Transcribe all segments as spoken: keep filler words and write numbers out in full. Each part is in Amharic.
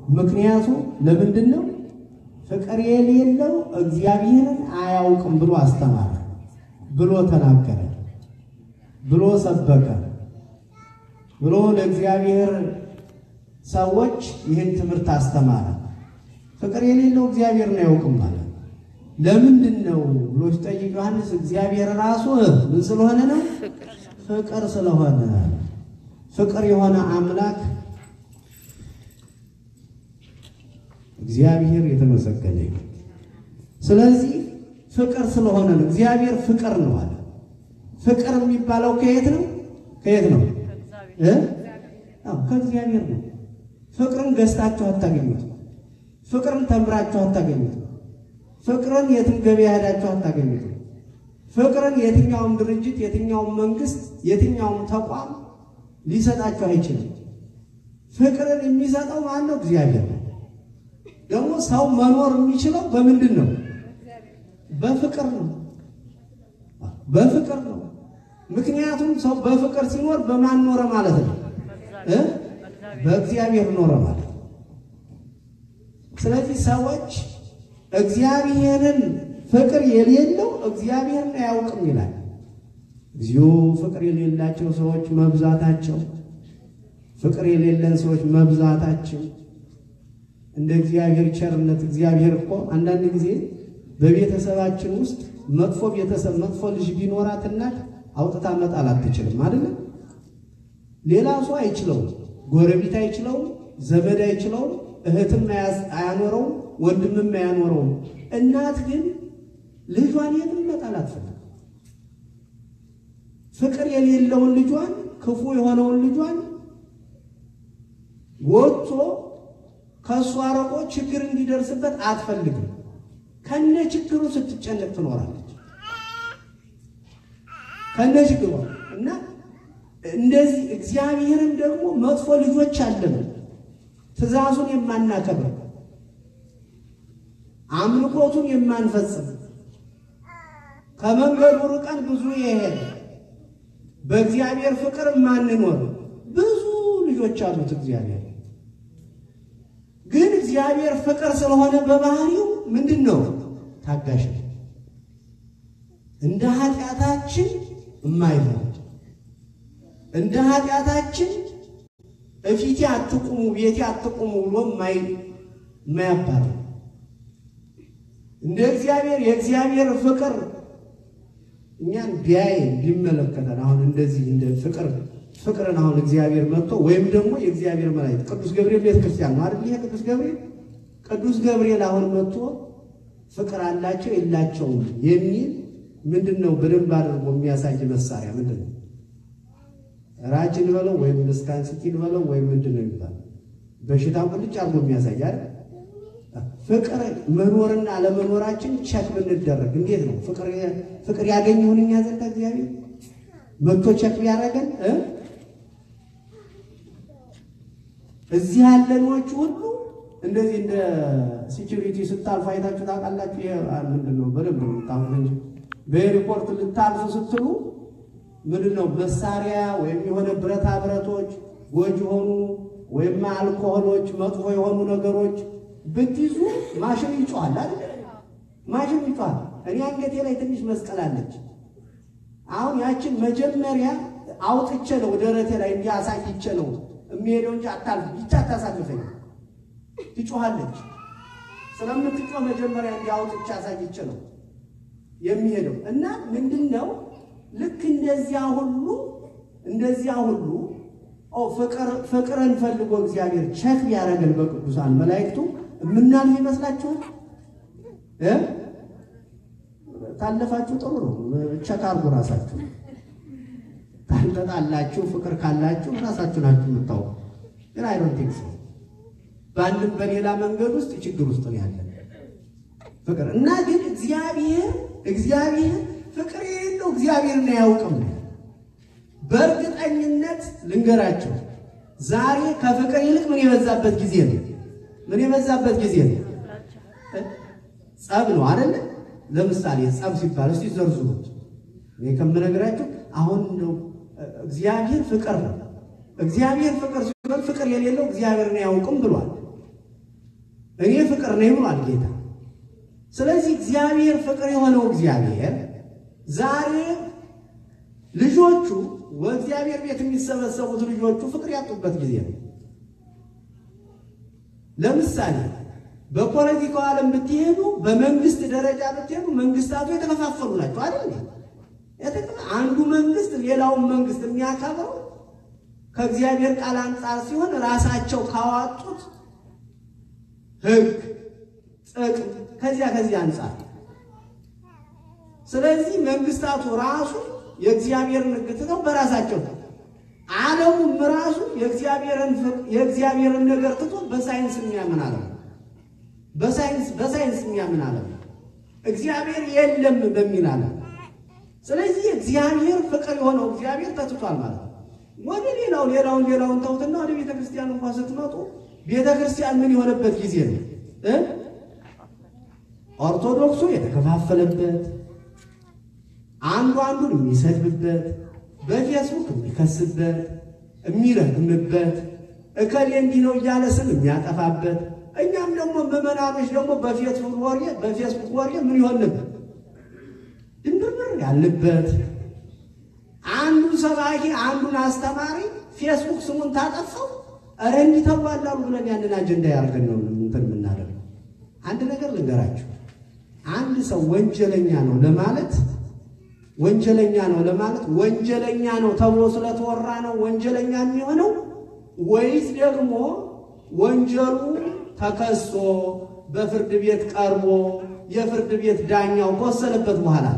ምክንያቱ ለምንድነው ፍቅር የሌለው እግዚአብሔርን አያውቅም ብሎ አስተማረ ብሎ ተናገረ ብሎ ሰበከ ብሎ ለእግዚአብሔር ሰዎች ይህን ትምህርት አስተማረ ፍቅር የሌለው እግዚአብሔርን አያውቅም ማለት ለምንድነው ብሎ ሲጠይቅ ዮሐንስ እግዚአብሔር ራሱ ምን ስለሆነ ነው ፍቅር ስለሆነ ፍቅር የሆነ አምላክ እግዚአብሔር የተመሰገነ ይሁን ስለዚህ ፍቅር ስለሆነ ነው እግዚአብሔር ፍቅር ነው አለ ፍቅር የሚባለው ከየት ነው ከየት ነው እ አው ከእግዚአብሔር ነው ፍቅርን ገዝታችሁ አታገኙት ፍቅርን ተምራችሁ አታገኙት ፍቅርን የትም ገበያ ሄዳችሁ አታገኙት ፍቅርን የትኛውም ድርጅት የትኛውም መንግስት የትኛውም ተቋም ሊሰጣችሁ አይችልም ፍቅርን የሚሰጠው ማን ነው እግዚአብሔር ነው ደግሞ ሰው መኖር የሚችለው በምንድን ነው በፍቅር ነው በፍቅር ነው ምክንያቱም ሰው በፍቅር ሲኖር በማን ኖረ ማለት ነው እ በእግዚአብሔር ኖረ ማለት ስለዚህ ሰዎች እግዚአብሔርን ፍቅር የሌለው እግዚአብሔርን አያውቅም ይላል እግዚኦ ፍቅር የሌላቸው ሰዎች መብዛታቸው ፍቅር የሌለን ሰዎች መብዛታቸው እንደ እግዚአብሔር ቸርነት እግዚአብሔር እኮ አንዳንድ ጊዜ በቤተሰባችን ውስጥ መጥፎ ቤተሰብ መጥፎ ልጅ ቢኖራትና አውጥታ መጣል አትችልም አይደል ሌላ ሰው አይችለው ጎረቤት አይችለው ዘመድ አይችለው እህትም አያኖረው ወንድምም አያኖረው እናት ግን ልጇን የትም መጣል አትፈልግም ፍቅር የሌለውን ልጇን ክፉ የሆነውን ልጇን ወጥቶ ከሷ አረቆ ችግር እንዲደርስበት አትፈልግም ከነ ችግሩ ስትጨነቅ ትኖራለች ከነ ችግሩ እና እንደዚህ እግዚአብሔርም ደግሞ መጥፎ ልጆች አለን ትእዛዙን የማናከብር አምልኮቱን የማንፈጽም ከመንገዱ ርቀን ብዙ ይሄድ በእግዚአብሔር ፍቅር ማንኖር ብዙ ልጆች አሉት እግዚአብሔር ግን እግዚአብሔር ፍቅር ስለሆነ በባህሪው ምንድነው ታጋሽ እንደ ኃጢአታችን የማይፈርድ እንደ ኃጢአታችን እፊቴ አትቁሙ ቤቴ አትቁሙ ብሎ ማይ ማያባር እንደ እግዚአብሔር የእግዚአብሔር ፍቅር እኛን ቢያይ ቢመለከተን አሁን እንደዚህ እንደ ፍቅር ፍቅርን አሁን እግዚአብሔር መጥቶ ወይም ደግሞ የእግዚአብሔር መላእክት ቅዱስ ገብርኤል ቤተክርስቲያን ነው አይደል ይሄ ቅዱስ ገብርኤል ቅዱስ ገብርኤል አሁን መጥቶ ፍቅር አላቸው የላቸው የሚል ምንድነው በደንብ አድርጎ የሚያሳይ መሳሪያ ምንድነው ራጅን በለው ወይም ምስካንስቲን በለው ወይም ምንድነው ይባል በሽታው ቁልጭ አድርጎ የሚያሳይ አይደል ፍቅር መኖርና ለመኖራችን ቸክ ብንደረግ እንዴት ነው ፍቅር ፍቅር ያገኘውን እኛ ዘንድ እግዚአብሔር መጥቶ ቸክ ያደርገን እ እዚህ ያለኖች ሁሉ እንደዚህ እንደ ሴኩሪቲ ስታልፉ አይታችሁ ታውቃላችሁ ይሄ ምንድነው በደንብ ታውቁ እንጂ በኤርፖርት ልታልፉ ስትሉ ምንድነው መሳሪያ ወይም የሆነ ብረታ ብረቶች ጎጂ ሆኑ ወይም አልኮሆሎች መጥፎ የሆኑ ነገሮች በትይዙ ማሽን ይጫዋል አይደል ማሽን ይጫዋል እኔ አንገቴ ላይ ትንሽ መስቀል አለች አሁን ያችን መጀመሪያ አውጥቼ ነው ደረቴ ላይ እንዲያሳይቼ ነው የሚሄደው እንጂ አታልፍ ብቻ ታሳልፈኝ ትጫዋለች ስለምትጫው መጀመሪያ እንዲያውጥቼ አሳይቼ ነው የሚሄደው እና ምንድነው ልክ እንደዚያ ሁሉ እንደዚያ ሁሉ ኦ ፍቅር ፍቅርን ፈልጎ እግዚአብሔር ቸክ ያረጋል በቅዱሳን መላእክቱ ምንናል ይመስላችኋል እ ታለፋችሁ ጥሩ ነው ቸክ አርጉ ራሳችሁ ታንተጣላችሁ ፍቅር ካላችሁ ራሳችሁ ናችሁ የምታው ግን አይ ዶንት ቲንክ ሶ ባንድም በሌላ መንገድ ውስጥ ችግር ውስጥ ነው ያለ ፍቅር እና ግን እግዚአብሔር እግዚአብሔር ፍቅር የሌለው እግዚአብሔርን አያውቅም በእርግጠኝነት ልንገራችሁ ዛሬ ከፍቅር ይልቅ ምን የበዛበት ጊዜ ነው ምን የበዛበት ጊዜ ነው ጸብ ነው አይደል ለምሳሌ ጸብ ሲባል እስቲ ዘርዝሩት እኔ ከምነግራችሁ አሁን ነው እግዚአብሔር ፍቅር ነው እግዚአብሔር ፍቅር ሲሆን ፍቅር የሌለው እግዚአብሔርን አያውቅም ብሏል እኔ ፍቅር ነኝ ብሏል ጌታ። ስለዚህ እግዚአብሔር ፍቅር የሆነው እግዚአብሔር ዛሬ ልጆቹ ወእግዚአብሔር ቤት የሚሰበሰቡት ልጆቹ ፍቅር ያጡበት ጊዜ ነው። ለምሳሌ በፖለቲካው ዓለም ብትሄዱ በመንግስት ደረጃ ብትሄዱ መንግስታቱ የተከፋፈሉ ናቸው አይደል? የተከፋ አንዱ መንግስት ሌላውን መንግስት የሚያከብረው ከእግዚአብሔር ቃል አንፃር ሲሆን ራሳቸው ካዋጡት ህግ ጥቅም ከዚያ ከዚያ አንፃር። ስለዚህ መንግስታቱ ራሱ የእግዚአብሔርን ህግ ትተው በራሳቸው ዓለሙም ራሱ የእግዚአብሔርን የእግዚአብሔርን ነገር ትቶ በሳይንስ የሚያምን ዓለም በሳይንስ በሳይንስ የሚያምን ዓለም እግዚአብሔር የለም በሚል ዓለም። ስለዚህ እግዚአብሔር ፍቅር የሆነው እግዚአብሔር ተትቷል ማለት ነው። ወደ ሌላው ሌላውን ሌላውን ተውትና ወደ ቤተ ክርስቲያን እንኳን ስትመጡ ቤተ ክርስቲያን ምን የሆነበት ጊዜ ነው እ ኦርቶዶክሱ የተከፋፈለበት አንዱ አንዱን የሚሰድብበት በፌስቡክ የሚከስበት የሚረግምበት እከሌ እንዲህ ነው እያለ ስም የሚያጠፋበት እኛም ደግሞ ምዕመናኖች ደግሞ በፌስቡክ ወሬ በፌስቡክ ወሬ ምን ይሆንበት ድንብር ያለበት አንዱ ሰባኪ አንዱን አስተማሪ ፌስቡክ ስሙን ታጠፋው አረ እንዲህ ተባላሉ ብለን ያንን አጀንዳ ያርገን ነው እንትን የምናደርገው። አንድ ነገር ልንገራችሁ። አንድ ሰው ወንጀለኛ ነው ለማለት ወንጀለኛ ነው ለማለት ወንጀለኛ ነው ተብሎ ስለተወራ ነው ወንጀለኛ የሚሆነው ወይስ ደግሞ ወንጀሉ ተከሶ በፍርድ ቤት ቀርቦ የፍርድ ቤት ዳኛው ከወሰነበት በኋላ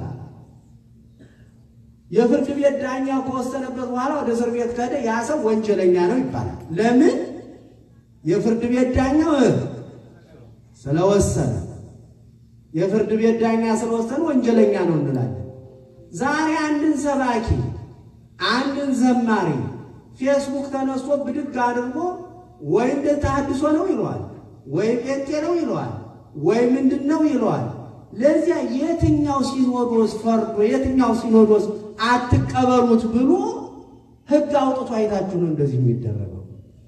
የፍርድ ቤት ዳኛው ከወሰነበት በኋላ ወደ እስር ቤት ከሄደ ያ ሰው ወንጀለኛ ነው ይባላል። ለምን? የፍርድ ቤት ዳኛው ስለወሰነ የፍርድ ቤት ዳኛ ስለወሰነ ወንጀለኛ ነው እንላለን። ዛሬ አንድን ሰባኪ አንድን ዘማሪ ፌስቡክ ተነስቶ ብድግ አድርጎ ወይ እንደ ተሐድሶ ነው ይለዋል ወይ ጴንጤ ነው ይለዋል ወይ ምንድነው ይለዋል። ለዚያ የትኛው ሲኖዶስ ፈርዶ የትኛው ሲኖዶስ አትቀበሉት ብሎ ህግ አውጥቶ አይታችሁ ነው እንደዚህ የሚደረገው?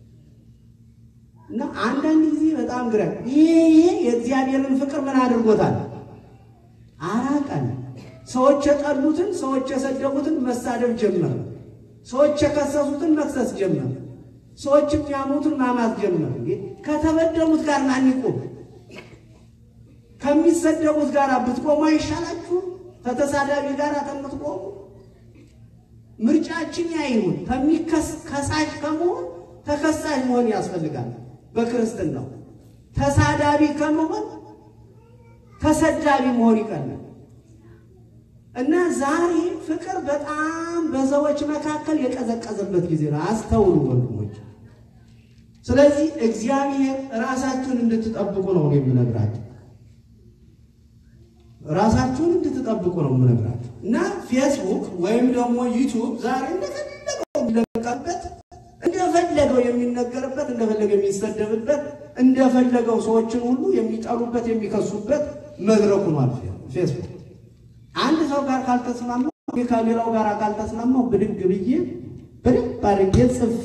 እና አንዳንድ ጊዜ በጣም ግራ ይሄ የእግዚአብሔርን ፍቅር ምን አድርጎታል? አራቀን። ሰዎች የጠሉትን ሰዎች የሰደቡትን መሳደብ ጀመረ። ሰዎች የከሰሱትን መክሰስ ጀመረ። ሰዎች የሚያሙትን ማማት ጀመረ። ከተበደሉት ጋር ማን ይቆም? ከሚሰደቡት ጋር ብትቆሙ አይሻላችሁ? ተተሳዳቢ ጋር ተምትቆሙ? ምርጫችን ያይሁን። ከሚከሳሽ ከመሆን ተከሳሽ መሆን ያስፈልጋል በክርስትናው። ተሳዳቢ ከመሆን ተሰዳቢ መሆን ይቀላል። እና ዛሬ ፍቅር በጣም በሰዎች መካከል የቀዘቀዘበት ጊዜ ነው። አስተውሉ ወንድሞች። ስለዚህ እግዚአብሔር ራሳችሁን እንድትጠብቁ ነው የምነግራችሁ። ራሳችሁን እንድትጠብቁ ነው የምነግራችሁ። እና ፌስቡክ ወይም ደግሞ ዩቲዩብ ዛሬ እንደፈለገው የሚለቀቅበት እንደፈለገው የሚነገርበት እንደፈለገው የሚሰደብበት እንደፈለገው ሰዎችን ሁሉ የሚጠሉበት የሚከሱበት መድረኩ ነው ፌስቡክ። አንድ ሰው ጋር ካልተስማማው ከሌላው ጋር ካልተስማማው ብድግ ብዬ በደንብ አድርጌ ጽፌ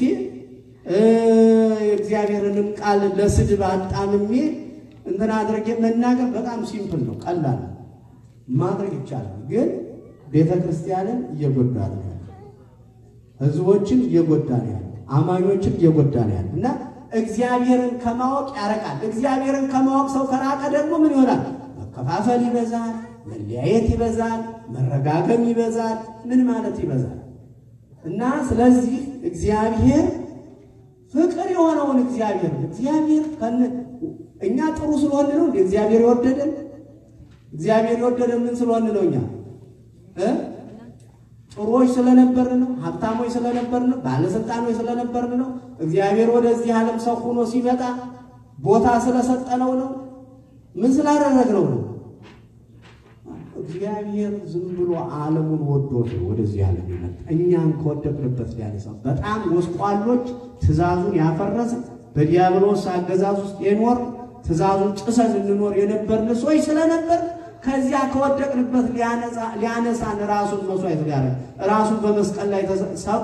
እግዚአብሔርንም ቃል ለስድብ አጣምሜ እንትና አድርጌ መናገር በጣም ሲምፕል ነው፣ ቀላል ማድረግ ይቻላል። ግን ቤተክርስቲያንን እየጎዳ ነው ያለው፣ ህዝቦችን እየጎዳ ነው ያለው፣ አማኞችን እየጎዳ ነው ያለው። እና እግዚአብሔርን ከማወቅ ያረቃል። እግዚአብሔርን ከማወቅ ሰው ከራቀ ደግሞ ምን ይሆናል? መከፋፈል ይበዛል፣ መለያየት ይበዛል፣ መረጋገም ይበዛል፣ ምን ማለት ይበዛል። እና ስለዚህ እግዚአብሔር ፍቅር የሆነውን እግዚአብሔር እግዚአብሔር ከነ እኛ ጥሩ ስለሆነ ነው እንዴ እግዚአብሔር ይወደደን? እግዚአብሔር ይወደደን ምን ስለሆነ ነው? እኛ እ ጥሩዎች ስለነበርን ነው? ሀብታሞች ስለነበርን ነው? ባለስልጣኖች ስለነበርን ነው? እግዚአብሔር ወደዚህ ዓለም ሰው ሆኖ ሲመጣ ቦታ ስለሰጠነው ነው? ምን ስላደረግነው ነው? እግዚአብሔር ዝም ብሎ ዓለሙን ወዶ ወደዚህ ዓለም ይመጣ እኛን ከወደቅንበት ያለሰው በጣም ወስቋሎች ትእዛዙን ያፈረሰ በዲያብሎስ አገዛዝ ውስጥ የኖር ትእዛዙን ጥሰን እንኖር የነበርን ሰዎች ስለነበር ከዚያ ከወደቅንበት ሊያነሳ ሊያነሳን ራሱን መስዋዕት ያደረገ ራሱን በመስቀል ላይ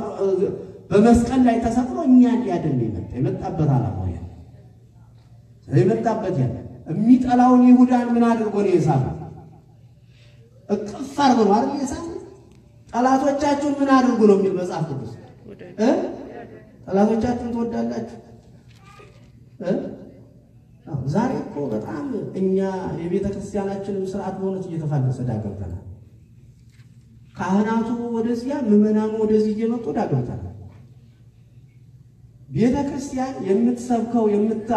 በመስቀል ላይ ተሰቅሎ እኛን ሊያድን ይመጣ የመጣበት ዓላማው ያ። የመጣበት ያለ የሚጠላውን ይሁዳን ምን አድርጎ ነው የሳበው? እቅፍ አድርጎ ነው አይደል የሳበው? ጠላቶቻችሁን ምን አድርጎ ነው የሚል መጽሐፍ ቅዱስ እ ጠላቶቻችሁን ትወዳላችሁ እ ዛሬ እኮ በጣም እኛ የቤተ ክርስቲያናችንን ሥርዓት በእውነት እየተፋለሰ ዳገብተናል። ካህናቱ ወደዚያ ምዕመናኑ ወደዚህ እየመጡ ዳገብተናል። ቤተ ክርስቲያን የምትሰብከው የምት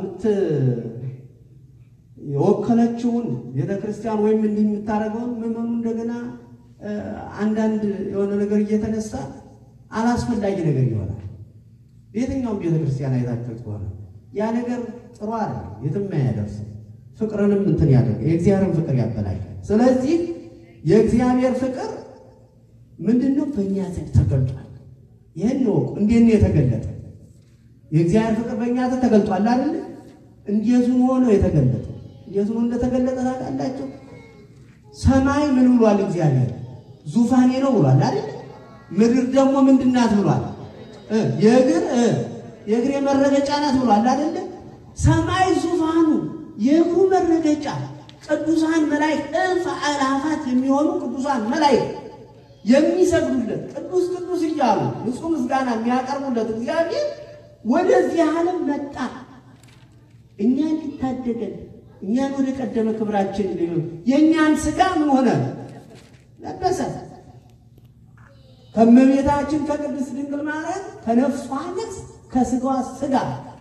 የወከለችውን ቤተ ክርስቲያን ወይም እንዲህ የምታደርገውን ምዕመኑ እንደገና አንዳንድ የሆነ ነገር እየተነሳ አላስፈላጊ ነገር ይሆናል። የትኛውም ቤተ ክርስቲያን አይታችሁት ከሆነ ያ ነገር ጥሩ አይደለም፣ የትም አያደርስም። ፍቅርንም እንትን ያደርግ የእግዚአብሔርን ፍቅር ያበላሻል። ስለዚህ የእግዚአብሔር ፍቅር ምንድነው? በእኛ ዘንድ ተገልጧል። ይሄን ነው እንዴት ነው የተገለጠ? የእግዚአብሔር ፍቅር በእኛ ዘንድ ተገልጧል አይደል? እንዴት ሆኖ የተገለጠ? እንዴት ሆኖ እንደተገለጠ ታውቃላችሁ? ሰማይ ምን ብሏል? እግዚአብሔር ዙፋኔ ነው ብሏል አይደል? ምድር ደግሞ ምንድናት ብሏል? እ የእግር እ የእግሬ መረገጫ ናት ብሏል አይደል? ሰማይ ዙፋኑ የእግሩ መረገጫ ቅዱሳን መላእክት እልፍ አእላፋት የሚሆኑ ቅዱሳን መላእክት የሚሰግዱለት ቅዱስ ቅዱስ እያሉ ንጹህ ምስጋና የሚያቀርቡለት እግዚአብሔር ወደዚህ ዓለም መጣ። እኛን ሊታደገን እኛን ወደ ቀደመ ክብራችን ሊሆን የእኛን ሥጋ ምን ሆነ? ለበሰ። ከእመቤታችን ከቅድስት ድንግል ማርያም ከነፍሷ ነፍስ ከሥጋዋ ሥጋ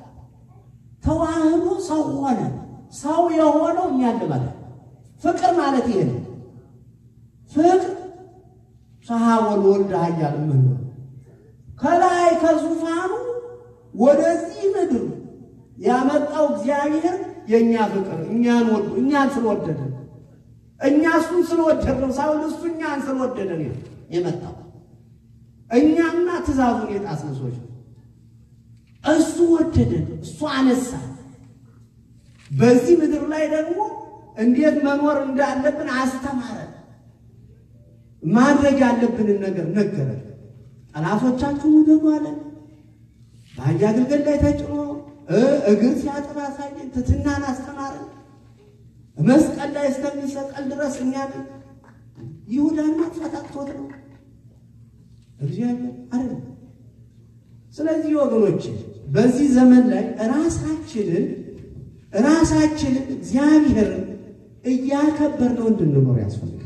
ተዋህዶ ሰው ሆነ። ሰው የሆነው እኛን ማለት ፍቅር ማለት ይሄ ነው። ፍቅር ሰሃወል ወልድ ኃያል ምን ከላይ ከዙፋኑ ወደዚህ ምድር ያመጣው እግዚአብሔር የኛ ፍቅር እኛን ወዱ እኛን ስለወደደ እኛ እሱን ስለወደደው ሳይሆን እሱ እኛን ስለወደደ ነው የመጣው። እኛማ ትእዛዙን የጣስን ሰዎች እሱ ወደደን፣ እሱ አነሳ። በዚህ ምድር ላይ ደግሞ እንዴት መኖር እንዳለብን አስተማረን። ማድረግ ያለብንን ነገር ነገረን። ጠላቶቻችሁን ውደዱ አለን። በአህያ ግልገል ላይ ተጭኖ እግር ሲያጥብ አሳየን። ትሕትናን አስተማረን። መስቀል ላይ እስከሚሰቀል ድረስ እኛን ይሁዳን ማጥፋት አቅቶት ነው እግዚአብሔር አይደል? ስለዚህ ወገኖች በዚህ ዘመን ላይ ራሳችንን ራሳችንን እግዚአብሔርን እያከበርነው እንድንኖር ያስፈልጋል።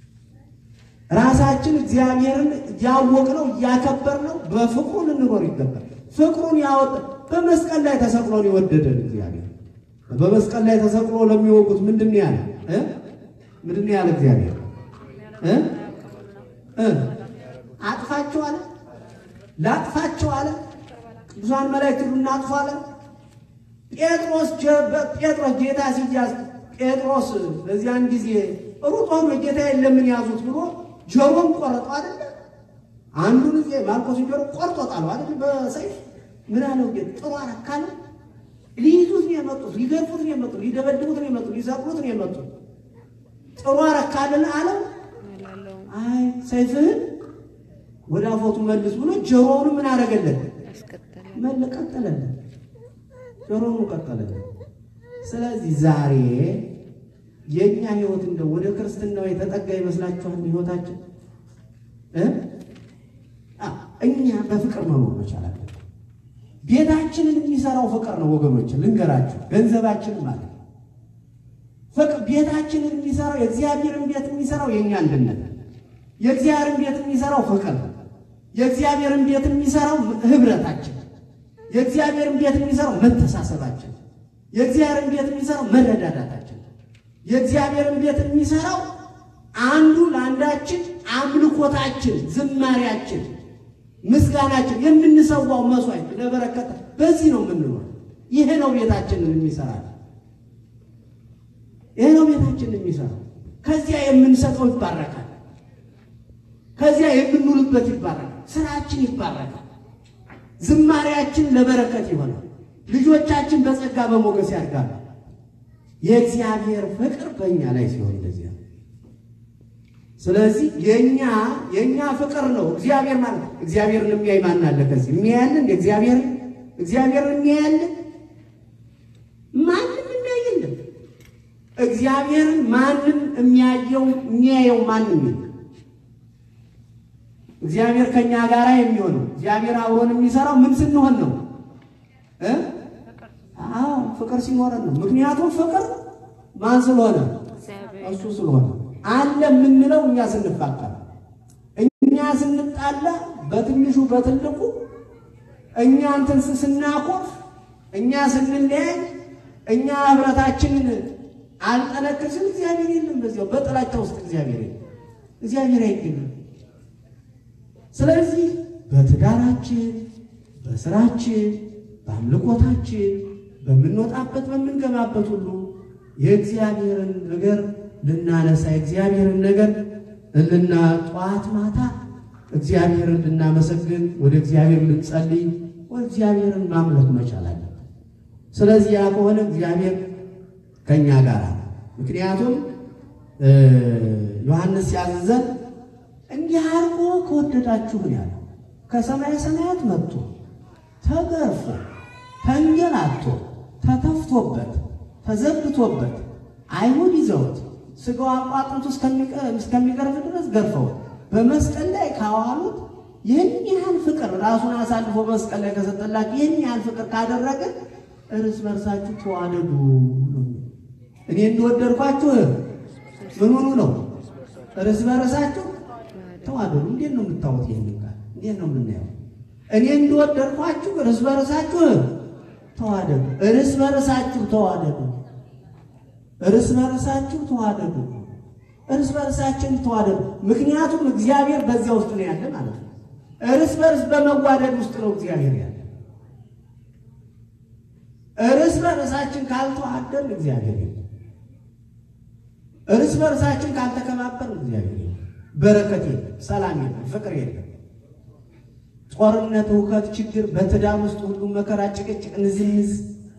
ራሳችን እግዚአብሔርን ያወቅነው እያከበርነው በፍቅሩ ልንኖር ይገባል። ፍቅሩን ያወጣ በመስቀል ላይ ተሰቅሎ የወደደን እግዚአብሔር በመስቀል ላይ ተሰቅሎ ለሚወቁት ምንድነው ያለ እ ምንድነው ያለ እግዚአብሔር እ እ አጥፋቸው አለ ላጥፋቸው አለ። ቅዱሳን መላእክት ሁሉ እናጥፋ አለ። ጴጥሮስ ጴጥሮስ ጌታ ሲያዝ ጴጥሮስ በዚያን ጊዜ ሩጦ ነው ጌታ የለምን ያዙት ብሎ ጆሮን ቆረጠው አይደል? አንዱን ጊዜ ማርቆስ ጆሮ ቆርጦ ጣለው አይደል? በሰይፍ ምን አለው ጌታ? ጥሩ አረካለ። ሊይዙት ነው የመጡት፣ ሊገርፉት ነው የመጡት፣ ሊደበድቡት ነው የመጡት፣ ሊሰቅሉት ነው የመጡት። ጥሩ አረካለን አለው። አይ ሰይፍህን ወደ አፎቱ መልስ ብሎ ጆሮውን ምን አደረገለት? መለቀጠለለት። ጆሮውን ቀጠለለት። ስለዚህ ዛሬ የኛ ህይወት እንደው ወደ ክርስትናው የተጠጋ ይመስላችኋል? ህይወታችን እ እኛ በፍቅር መኖር መቻል አለብን። ቤታችንን የሚሰራው ፍቅር ነው ወገኖች፣ ልንገራችሁ። ገንዘባችን ማለት ፍቅር ቤታችንን የሚሰራው የእግዚአብሔርን ቤት የሚሰራው የኛ አንድነት፣ የእግዚአብሔርን ቤት የሚሰራው ፍቅር፣ የእግዚአብሔርን ቤት የሚሰራው ህብረታችን፣ የእግዚአብሔርን ቤት የሚሰራው መተሳሰባችን፣ የእግዚአብሔርን ቤት የሚሰራው መረዳዳታችን፣ የእግዚአብሔርን ቤት የሚሰራው አንዱ ለአንዳችን አምልኮታችን፣ ዝማሪያችን፣ ምስጋናችን፣ የምንሰዋው መስዋዕት ለበረከት በዚህ ነው የምንኖር። ይሄ ነው ቤታችንን የሚሰራው። ይሄ ነው ቤታችንን የሚሰራው። ከዚያ የምንሰጠው ይባረካል። ከዚያ የምንውልበት ይባረካል። ስራችን ይባረካል። ዝማሪያችን ለበረከት ይሆናል። ልጆቻችን በጸጋ በሞገስ ያድጋሉ። የእግዚአብሔር ፍቅር በእኛ ላይ ሲሆን እንደዚህ ነው። ስለዚህ የኛ የኛ ፍቅር ነው እግዚአብሔር ማለት እግዚአብሔርን የሚያይ ማን አለ? ከዚህ የሚያያልን እግዚአብሔር እግዚአብሔርን የሚያያልን እግዚአብሔርን ማንም የሚያየው የሚያየው ማንም ነው። እግዚአብሔር ከኛ ጋር የሚሆነው እግዚአብሔር አብሮን የሚሰራው ምን ስንሆን ነው እ አዎ ፍቅር ሲኖረን ነው። ምክንያቱም ፍቅር ማን ስለሆነ እሱ ስለሆነ አለ የምንለው እኛ ስንፋቀር እኛ ስንጣላ በትንሹ በትልቁ እኛ እንትን ስናቆፍ እኛ ስንለያይ እኛ ህብረታችንን አልጠነክርስም እግዚአብሔር የለም በዚያው በጥላቻ ውስጥ እግዚአብሔር የለም እግዚአብሔር አይገኝም። ስለዚህ በትዳራችን በስራችን በአምልኮታችን በመንወጣበት በመንገባበት ሁሉ የእግዚአብሔርን ነገር ልናነሳ የእግዚአብሔርን ነገር ልና ጧት ማታ እግዚአብሔርን ልናመሰግን ወደ እግዚአብሔር ልንጸልይ ወደ እግዚአብሔርን ማምለክ መቻል አለብን። ስለዚህ ያ ከሆነ እግዚአብሔር ከኛ ጋር ምክንያቱም ዮሐንስ ያዘዘን እንዲህ አርጎ ከወደዳችሁ ያለ ከሰማይ ሰማያት መጥቶ ተገርፎ ተንገላቶ ተተፍቶበት ተዘብቶበት አይሁድ ይዘውት ስጋው አቋጥንቱ እስከሚቀርብ ድረስ ገርፈው በመስቀል ላይ ካዋሉት ይህን ያህል ፍቅር ራሱን አሳልፎ መስቀል ላይ ከሰጠላችሁ ይህን ያህል ፍቅር ካደረገ እርስ በርሳችሁ ተዋደዱ። እኔ እንደወደድኳችሁ ምን ሆኑ ነው እርስ በርሳችሁ ተዋደዱ። እንዴት ነው የምታውቁት? ይሄን ቃል እንዴት ነው የምናየው? እኔ እንደወደድኳችሁ እርስ በርሳችሁ ተዋደዱ። እርስ በርሳችሁ ተዋደዱ። እርስ በርሳችሁ ተዋደዱ። እርስ በርሳችን ተዋደዱ። ምክንያቱም እግዚአብሔር በዚያ ውስጥ ነው ያለ ማለት ነው። እርስ በርስ በመዋደድ ውስጥ ነው እግዚአብሔር ያለ። እርስ በርሳችን ካልተዋደን እግዚአብሔር የለም። እርስ በርሳችን ካልተከባበርን እግዚአብሔር የለም። በረከት የለም፣ ሰላም የለም፣ ፍቅር የለም። ጦርነት፣ ሁከት፣ ችግር በትዳር ውስጥ ሁሉ መከራ፣ ጭቅጭቅ፣ ንዝንዝ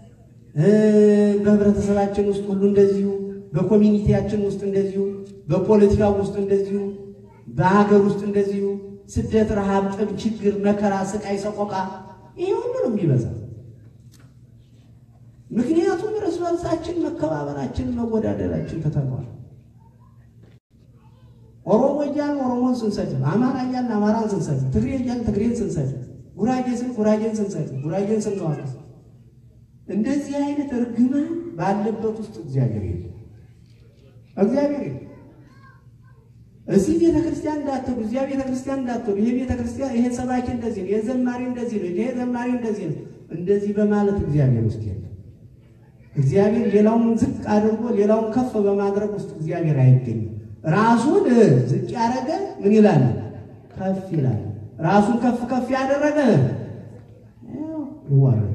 በህብረተሰባችን ውስጥ ሁሉ እንደዚሁ በኮሚኒቲያችን ውስጥ እንደዚሁ በፖለቲካው ውስጥ እንደዚሁ በሀገር ውስጥ እንደዚሁ ስደት፣ ረሃብ፣ ጥም፣ ችግር፣ መከራ፣ ስቃይ፣ ሰቆቃ ይሄ ሁሉ ነው የሚበዛው። ምክንያቱም እርስ በርሳችን መከባበራችን መወዳደራችን ተተባለ። ኦሮሞ እያልን ኦሮሞን ስንሰድብ፣ አማራ እያልን አማራን ስንሰድብ፣ ትግሬ እያልን ትግሬን ስንሰድብ፣ ጉራጌ ስን ጉራጌን ስንሰድብ፣ ጉራጌን ስንዋቀስ እንደዚህ አይነት እርግማን ባለበት ውስጥ እግዚአብሔር የለም። እግዚአብሔር የለም። እዚህ ቤተ ክርስቲያን እንዳትሉ፣ እዚያ ቤተ ክርስቲያን እንዳትሉ፣ ይሄ ቤተ ክርስቲያን ይሄ ሰባኪ እንደዚህ ነው፣ ይሄ ዘማሪ እንደዚህ ነው፣ ይሄ ዘማሪ እንደዚህ ነው፣ እንደዚህ በማለት እግዚአብሔር ውስጥ የለም። እግዚአብሔር ሌላውን ዝቅ አድርጎ ሌላውን ከፍ በማድረግ ውስጥ እግዚአብሔር አይገኝም። ራሱን ዝቅ ያደረገ ምን ይላል? ከፍ ይላል። ራሱን ከፍ ከፍ ያደረገ ይዋረዳል።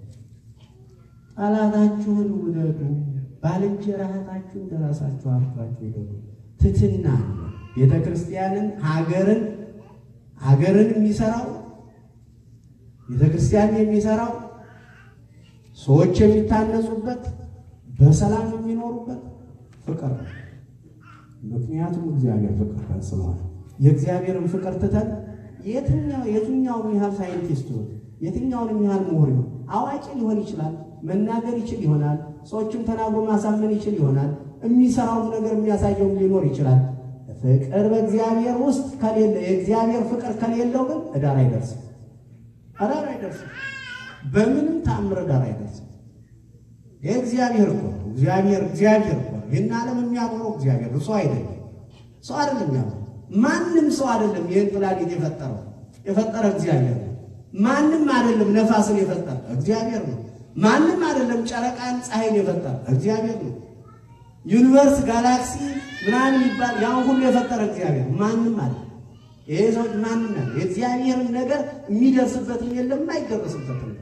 ጠላታችሁን ውደዱ፣ ባልንጀራችሁን እንደራሳችሁ አድርጋችሁ ውደዱ። ትሕትና ቤተ ክርስቲያንን ሀገርን ሀገርን የሚሰራው ቤተ ክርስቲያን የሚሰራው ሰዎች የሚታነጹበት በሰላም የሚኖሩበት ፍቅር ነው። ምክንያቱም እግዚአብሔር ፍቅር ስለሆነ የእግዚአብሔርን ፍቅር ትተን የትኛው የትኛውን ያህል ሳይንቲስት ነው የትኛውን ያህል ምሁር ነው አዋቂ ሊሆን ይችላል፣ መናገር ይችል ይሆናል፣ ሰዎችን ተናግሮ ማሳመን ይችል ይሆናል፣ የሚሰራው ነገር የሚያሳየው ሊኖር ይችላል። ፍቅር በእግዚአብሔር ውስጥ ከሌለ የእግዚአብሔር ፍቅር ከሌለው ግን ዳር አይደርስም። ዳር አይደርስም። በምንም ተአምር ዳር አይደርስም። የእግዚአብሔር እኮ እግዚአብሔር እግዚአብሔር እኮ ይህን ዓለም የሚያኖረው እግዚአብሔር ሰው አይደለም። ሰው አይደለም ያለው ማንም ሰው አይደለም። ይህን ፕላኔት የፈጠረው የፈጠረ እግዚአብሔር ነው። ማንም አይደለም ነፋስን የፈጠረ እግዚአብሔር ነው። ማንም አይደለም ጨረቃን ፀሐይን የፈጠረ እግዚአብሔር ነው። ዩኒቨርስ ጋላክሲ ምናምን ይባል ያን ሁሉ የፈጠረ እግዚአብሔር ማንም አይደለም። ይሄ ሰው ማንም ነው። የእግዚአብሔርን ነገር የሚደርስበት የለም አይደርስበት ነው።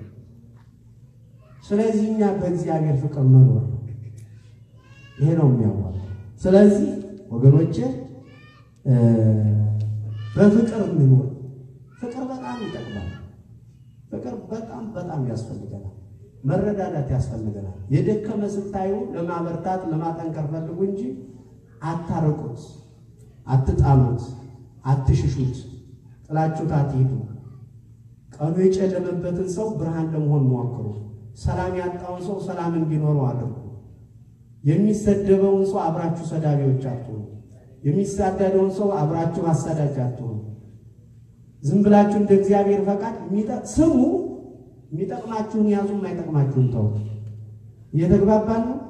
ስለዚህ እኛ በእግዚአብሔር ፍቅር መኖር ይሄ ነው የሚያዋጣው። ስለዚህ ወገኖቼ በፍቅር እንኖር። ፍቅር በጣም ይጠቅማል። ፍቅር በጣም በጣም ያስፈልገናል። መረዳዳት ያስፈልገናል። የደከመ ስታዩ ለማበርታት ለማጠንከር ፈልጉ እንጂ አታርቁት፣ አትጣሉት፣ አትሽሹት፣ ጥላችሁት አትሂዱ። ቀኑ የጨለመበትን ሰው ብርሃን ለመሆን ሞክሩ። ሰላም ያጣውን ሰው ሰላም እንዲኖረው አድርጉ። የሚሰደበውን ሰው አብራችሁ ሰዳቢዎች አትሁኑ የሚሳደደውን ሰው አብራችሁ አሳዳጅ አትሁኑ ዝም ብላችሁ እንደ እግዚአብሔር ፈቃድ የሚጠቅ ስሙ የሚጠቅማችሁን ያዙ የማይጠቅማችሁን ተው እየተግባባን ነው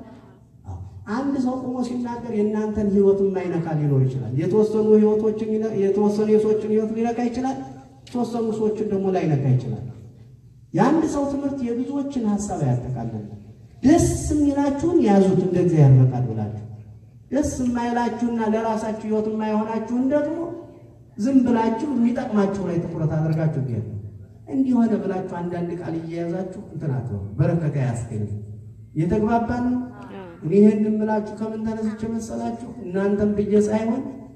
አንድ ሰው ቆሞ ሲናገር የእናንተን ህይወት የማይነካ ሊኖር ይችላል የተወሰኑ ህይወቶችን የተወሰኑ የሰዎችን ህይወት ሊነካ ይችላል የተወሰኑ ሰዎችን ደግሞ ላይነካ ይችላል የአንድ ሰው ትምህርት የብዙዎችን ሐሳብ ያጠቃልላል ደስ የሚላችሁን ያዙት እንደ እግዚአብሔር ፈቃድ ብላችሁ ደስ የማይላችሁና ለራሳችሁ ህይወት የማይሆናችሁን ደግሞ ዝም ብላችሁ የሚጠቅማችሁ ላይ ትኩረት አድርጋችሁ ይሄ እንዲህ ሆነ ብላችሁ አንዳንድ ቃል እየያዛችሁ እንትናት ነው በረከታ ያስገኝ የተግባባን እኔ ይሄንን ብላችሁ ከምን ተነስቼ መሰላችሁ እናንተም ብዬ ሳይሆን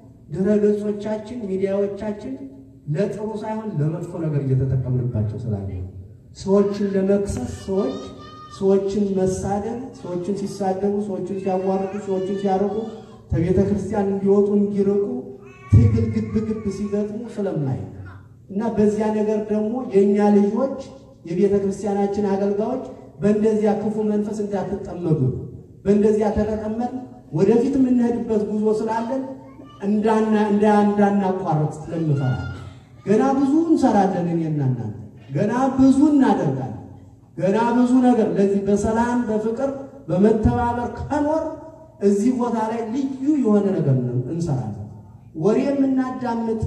ድረገጾቻችን ሚዲያዎቻችን ለጥሩ ሳይሆን ለመጥፎ ነገር እየተጠቀምንባቸው ስላለ ሰዎችን ለመክሰስ ሰዎች ሰዎችን መሳደብ ሰዎችን ሲሳደቡ ሰዎችን ሲያዋርዱ ሰዎችን ሲያርቁ ከቤተ ክርስቲያን እንዲወጡ እንዲርቁ ትግል ግብ ግብ ሲገጥሙ ስለማይ እና በዚያ ነገር ደግሞ የኛ ልጆች የቤተ ክርስቲያናችን አገልጋዮች በእንደዚያ ክፉ መንፈስ እንዳትጠመዱ በእንደዚያ ተጠቀመን ወደፊት የምንሄድበት ጉዞ ስላለን እንዳና እንዳና ቋረጥ ስለምፈራ ገና ብዙ እንሰራለን እኔና እናንተ ገና ብዙ እናደርጋለን ገና ብዙ ነገር ለዚህ በሰላም በፍቅር በመተባበር ከኖር እዚህ ቦታ ላይ ልዩ የሆነ ነገር እንሰራለን ወሬ የምናዳምጥ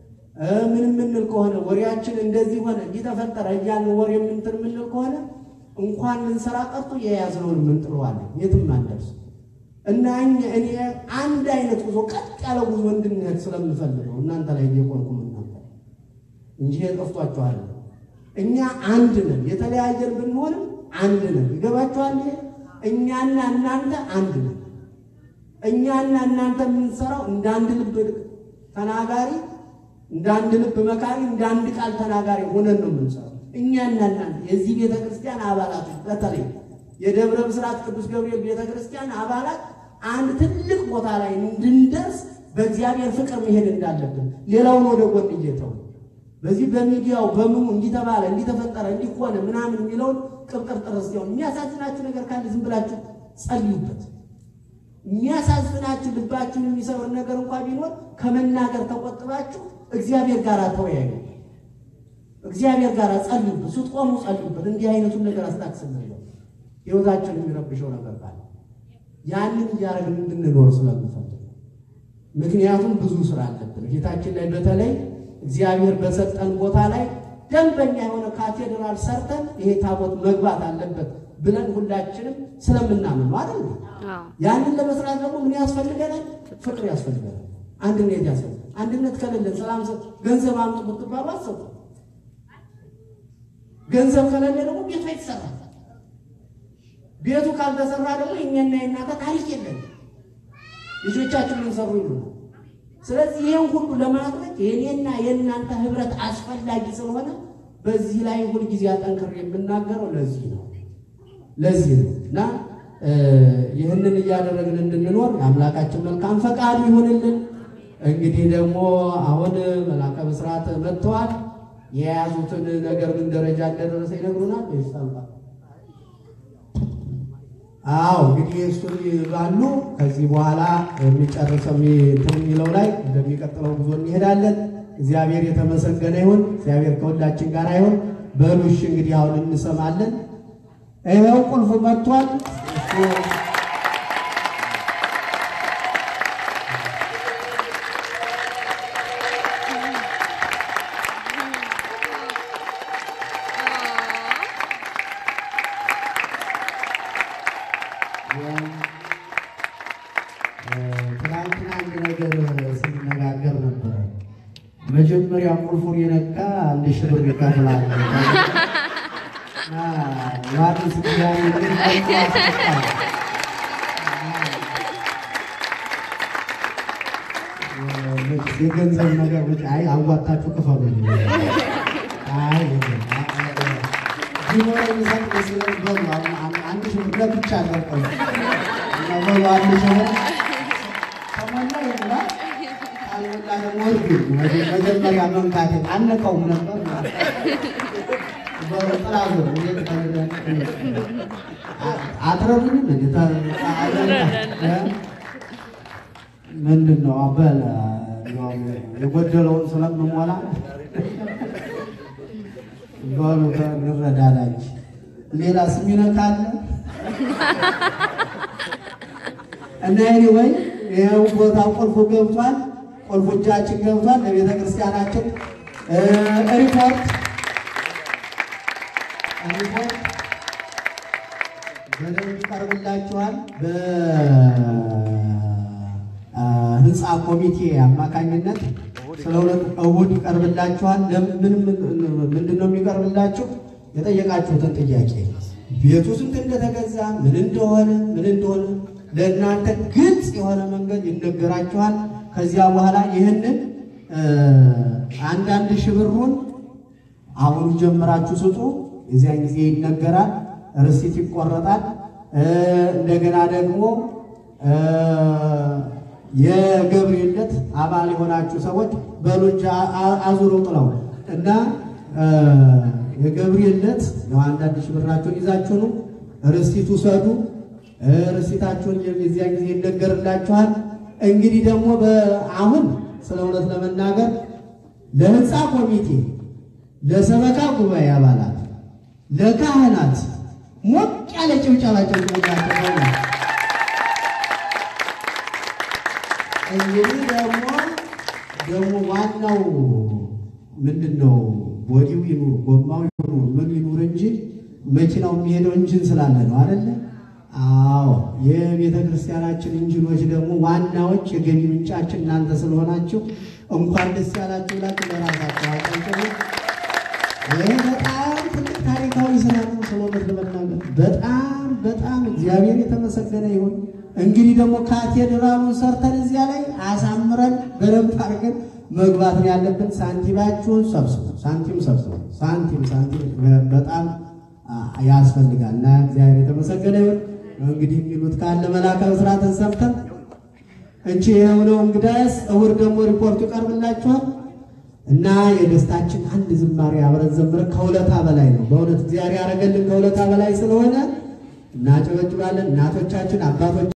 ምን ምንል ከሆነ ወሬያችን እንደዚህ ሆነ ይተፈጠረ ያን ወሬ ምንትን ምንል ከሆነ እንኳን እንሰራ ቀርቶ የያዝነውን ምን ጥለዋለን የትም አንደርስ እና እኔ አንድ አይነት ጉዞ ቀጥ ያለ ጉዞ እንድንሄድ ስለምፈልገው እናንተ ላይ እየቆርኩ ምን ነበር እንጂ የጠፍቷችኋል እኛ አንድ ነን የተለያየን ብንሆንም አንድ ነን ይገባችኋል እኛና እናንተ አንድ ነን እኛና እናንተ የምንሰራው እንደ አንድ ልብ ተናጋሪ እንደ አንድ ልብ መካሪ እንደ አንድ ቃል ተናጋሪ ሆነን ነው የምንሰራው እኛና እናንተ የዚህ ቤተ ክርስቲያን አባላት በተለይ የደብረ ብስራት ቅዱስ ገብርኤል ቤተ ክርስቲያን አባላት አንድ ትልቅ ቦታ ላይ እንድንደርስ በእግዚአብሔር ፍቅር መሄድ እንዳለብን ሌላውን ወደ ጎን እየተው በዚህ በሚዲያው በምኑ እንዲተባለ እንዲተፈጠረ እንዲቆነ ምናምን የሚለው ቅብቅርጥርስ ነው የሚያሳዝናችሁ ነገር ካለ ዝም ብላችሁ ጸልዩበት የሚያሳዝናችሁ ልባችሁን የሚሰብር ነገር እንኳን ቢኖር ከመናገር ተቆጥባችሁ እግዚአብሔር ጋር ተወያዩ እግዚአብሔር ጋር ጸልዩበት ስትቆሙ ጸልዩበት እንዲህ አይነቱን ነገር አስተካክሉት ህይወታችንን የሚረብሸው ነገር ካለ ያንን ያረግን እንድንኖር ስለምፈልግ ምክንያቱም ብዙ ስራ አለብን ጌታችን ላይ በተለይ እግዚአብሔር በሰጠን ቦታ ላይ ደንበኛ የሆነ ካቴድራል ሰርተን ይሄ ታቦት መግባት አለበት ብለን ሁላችንም ስለምናምን ማለት ነው ያንን ለመስራት ደግሞ ምን ያስፈልገናል ፍቅር ያስፈልገናል አንድነት ያስፈልጋል አንድነት ከሌለ ሰላም ገንዘብ አምጡ ብትባሉ አሰቡ ገንዘብ ከሌለ ደግሞ ቤቱ አይሰራም ቤቱ ካልተሰራ ደግሞ እኛና እናንተ ታሪክ የለም ልጆቻችን ምን ሰሩ ይሉ ስለዚህ ይሄን ሁሉ ለማድረግ የኔና የናንተ ህብረት አስፈላጊ ስለሆነ በዚህ ላይ ሁሉ ጊዜ አጠንክሬ የምናገረው ለዚህ ነው ለዚህ ነውና ይሄንን ያደረግን እንድንኖር አምላካችን መልካም ፈቃዱ ይሁንልን እንግዲህ ደግሞ አሁን መላከ ብስራት መጥተዋል የያዙትን ነገር ምን ደረጃ እንደደረሰ ይነግሩናል ይስታውቃል አው እንግዲህ እሱን ይባሉ ከዚህ በኋላ የሚጨርሰው የሚለው ላይ እንደሚቀጥለው ጉዞ እንሄዳለን እግዚአብሔር የተመሰገነ ይሁን እግዚአብሔር ከሁላችን ጋር ይሁን በሉሽ እንግዲህ አሁን እንሰማለን ይሄው ቁልፍ መጥቷል መጀመሪያ ቁልፉን የነካ አንድ ሺህ ብር ይከፍላል አ ዋዲስ ዲያሪ የገንዘብ ነገር ብቻ አይ አዋጣችሁ ክፈሉ አይ ዲሞራ ይዘን ስለነበሩ አንድ ሺህ ብር ብቻ አልቀረም እና አንድ ሺህ ብር ተመላ ይላ መጀመሪያ መንካት አንቀውም ነበር በጥላዙ አትረዱኝም እንዴ? ምንድነው አበለ የጎደለውን ስለምሞላ ጋሉ ከረዳዳች ሌላ ስሚነ ካለ እና ኤኒዌይ ይሄው ቦታ ቁልፉ ገብቷል። ቁልፉ እጃችን ገብቷል። ለቤተ ክርስቲያናችን ሪፖርት ሪፖርት በደንብ ይቀርብላችኋል። በህንፃ ኮሚቴ አማካኝነት ስለሁለት እሑድ ይቀርብላችኋል። ለምን ምንድነው የሚቀርብላችሁ? የጠየቃችሁትን ጥያቄ ቤቱ ስንት እንደተገዛ ምን እንደሆነ ምን እንደሆነ ለእናንተ ግልጽ የሆነ መንገድ ይነገራችኋል። ከዚያ በኋላ ይህንን አንዳንድ ሺህ ብሩን አሁን ጀምራችሁ ስጡ። የዚያን ጊዜ ይነገራል፣ ርሲት ይቆረጣል። እንደገና ደግሞ የገብርኤልነት አባል የሆናችሁ ሰዎች በሉንጃ አዙረው ጥለው እና የገብርኤልነት ነው አንዳንድ ሺህ ብራችሁን ይዛችሁ ነው ርሲት ውሰዱ። ርሲታችሁን የዚያን ጊዜ ይነገርላችኋል። እንግዲህ ደግሞ በአሁን ስለ እውነት ለመናገር ለህንፃ ኮሚቴ፣ ለሰበካ ጉባኤ አባላት፣ ለካህናት ሞቅ ያለ ጭብጨባቸው ይላል። እንግዲህ ደግሞ ደግሞ ዋናው ምንድነው ቦዲው ይኑር ጎማው ይኑር ምን ይኑር እንጂ መኪናው የሚሄደው እንጂን ስላለ ነው አይደል? አዎ የቤተ ክርስቲያናችን እንጂኖች ደግሞ ዋናዎች የገቢ ምንጫችን እናንተ ስለሆናችሁ እንኳን ደስ ያላችሁ ብላችሁ ለራሳችሁ አቀንጨሩ። ይሄ በጣም ትልቅ ታሪካዊ ስራ ነው። ስለሆነ ለመናገር በጣም በጣም እግዚአብሔር የተመሰገነ ይሁን። እንግዲህ ደግሞ ካቴድራሉን ሰርተን እዚያ ላይ አሳምረን በደንብ አድርገን መግባት ነው ያለብን። ሳንቲማችሁን ሰብስቡ፣ ሳንቲም ሰብስቡ። ሳንቲም ሳንቲም በጣም ያስፈልጋል እና እግዚአብሔር የተመሰገነ ይሁን። እንግዲህ የሚሉት ካለ መላከ ብስራትን ሰምተን እንጂ የሆነው እንግዳስ እሑድ ደግሞ ሪፖርት ይቀርብላችኋል እና የደስታችን አንድ ዝማሬ አብረን ዘምረን ከሁለታ በላይ ነው። በእውነት እግዚአብሔር ያደረገልን ከሁለታ በላይ ስለሆነ እናጨበጭባለን። እናቶቻችን አባቶች